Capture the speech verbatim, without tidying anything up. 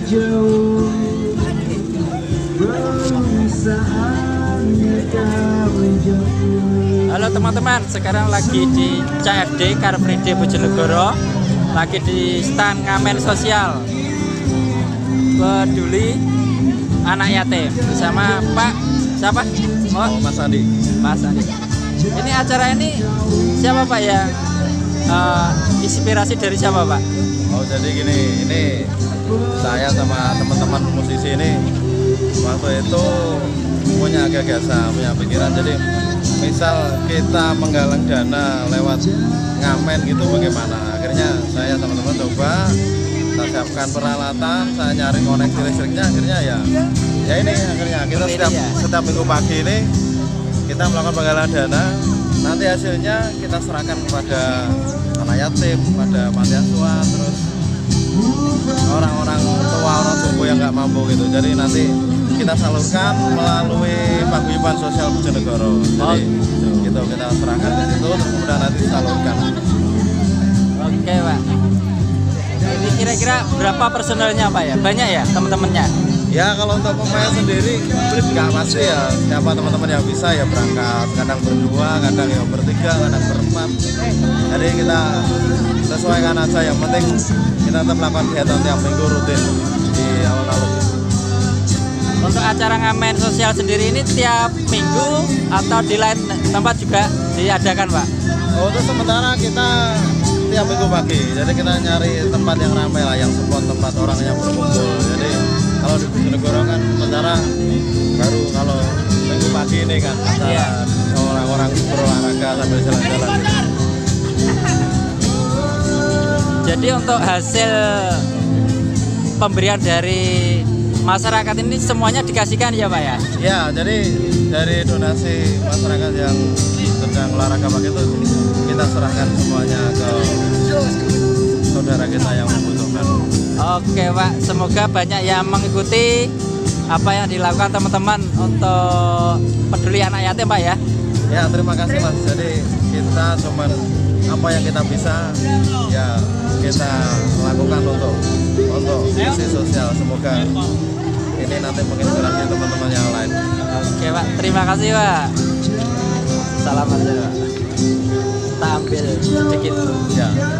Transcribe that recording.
Halo teman-teman, sekarang lagi di C F D Car Free Day Bojonegoro, lagi di stand ngamen sosial peduli anak yatim bersama Pak siapa? Oh, Mas Andi. Mas Andi. Ini acara ini siapa Pak ya? Uh, inspirasi dari siapa Pak? Oh, jadi gini, ini saya sama teman-teman musisi ini waktu itu punya gagasan, punya pikiran. Jadi misal kita menggalang dana lewat ngamen gitu bagaimana? Akhirnya saya sama teman coba, saya siapkan peralatan, saya nyari koneksi listriknya. Akhirnya ya, ya ini akhirnya kita setiap setiap minggu pagi ini kita melakukan penggalangan dana. Nanti hasilnya kita serahkan kepada anak yatim, pada panti asuhan, terus orang-orang tua, orang suku yang nggak mampu gitu. Jadi nanti kita salurkan melalui paguyuban sosial Bojonegoro. Jadi oh. gitu kita serahkan ke situ, terus kemudian nanti salurkan. Oke Pak. Ini kira-kira berapa personelnya Pak ya? Banyak ya teman-temannya? Ya kalau untuk pemain sendiri nggak pasti ya. Siapa teman-teman yang bisa ya berangkat. Kadang berdua, kadang ya bertiga, kadang berempat. Jadi kita sesuaikan aja. Yang penting kita tetap melakukan kegiatan tiap minggu rutin di alun-alun. Untuk acara ngamen sosial sendiri ini tiap minggu atau di lain tempat juga diadakan Pak? Oh, untuk sementara kita tiap minggu pagi. Jadi kita nyari tempat yang ramai lah, yang spot tempat orang yang berkumpul. Jadi kalau di Bojonegoro kan sementara baru kalau minggu pagi ini kan acara yeah. orang-orang berolahraga sambil jalan-jalan. Jadi untuk hasil pemberian dari masyarakat ini semuanya dikasihkan ya Pak ya? Ya, jadi dari donasi masyarakat yang sedang olahraga pagi itu kita serahkan semuanya ke saudara kita yang membutuhkan. Oke Pak, semoga banyak yang mengikuti apa yang dilakukan teman-teman untuk peduli anak yatim Pak ya. Ya, terima kasih Mas. Jadi kita cuman apa yang kita bisa ya kita lakukan untuk untuk misi sosial. Semoga ini nanti menginspirasi teman-teman yang lain. Oke Pak, terima kasih Pak. Salam aja Pak. Kita ambil sedikit. Ya.